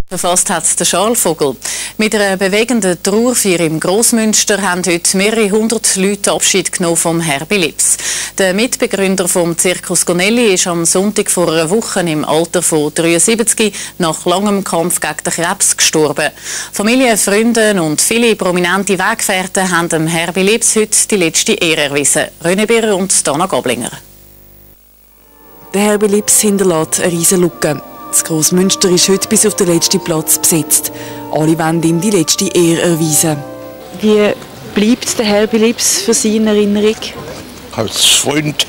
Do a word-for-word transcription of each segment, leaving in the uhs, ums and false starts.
Verfasst hat der Scharlvogel. Mit einer bewegenden Trauerfeier im Grossmünster haben heute mehrere hundert Leute Abschied genommen vom Herbie Lips. Der Mitbegründer vom Zirkus Gonelli ist am Sonntag vor einer Woche im Alter von dreiundsiebzig nach langem Kampf gegen den Krebs gestorben. Familie, Freunde und viele prominente Weggefährten haben dem Herbie Lips heute die letzte Ehre erwiesen. René Birrer und Dana Gablinger. Der Herbie Lips hinterlässt eine riesige Lücke. Das Grossmünster ist heute bis auf den letzten Platz besetzt. Alle wollen ihm die letzte Ehre erweisen. Wie bleibt der Herbie Lips für Sie in Erinnerung? Als Freund.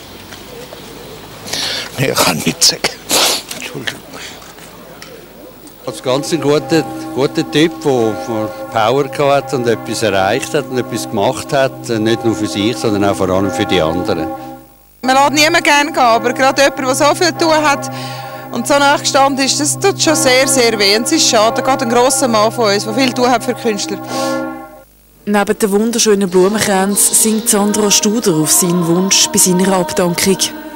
Mehr kann ich nicht sagen. Entschuldigung. Als ganz ein guter, guter Typ, der Power hatte und etwas erreicht hat und etwas gemacht hat. Nicht nur für sich, sondern auch vor allem für die anderen. Man lässt niemanden gerne gehen, aber gerade jemand, der so viel zu tun hat und so nachgestanden ist, das tut schon sehr, sehr weh. Und es ist schade, gerade ein grosser Mann von uns, der viel zu tun hat für Künstler. Neben den wunderschönen Blumenkränzen singt Sandra Studer auf seinen Wunsch bei seiner Abdankung.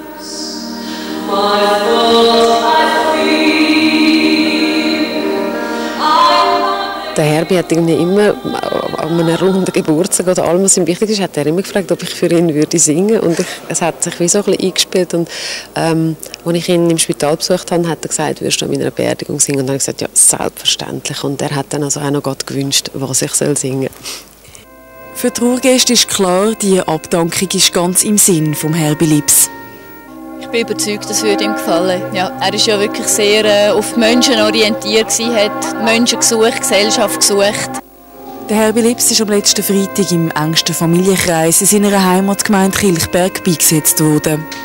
Der Herbie hat irgendwie immer an einem runden Geburtstag oder allem, was ihm wichtig ist, hat er immer gefragt, ob ich für ihn würde singen. Und ich, es hat sich wie so ein bisschen eingespielt. Und ähm, als ich ihn im Spital besucht habe, hat er gesagt, würdest du an meiner Beerdigung singen? Und dann habe ich gesagt, ja, selbstverständlich. Und er hat dann also auch noch Gott gewünscht, was ich soll singen soll. Für die Trauergäste ist klar, die Abdankung ist ganz im Sinn vom Herbie Lips. Ich bin überzeugt, das würde ihm gefallen. Ja, er war ja wirklich sehr äh, auf die Menschen orientiert, hat die Menschen gesucht, die Gesellschaft gesucht. Der Herbie Lips ist am letzten Freitag im engsten Familienkreis in seiner Heimatgemeinde Kilchberg beigesetzt worden.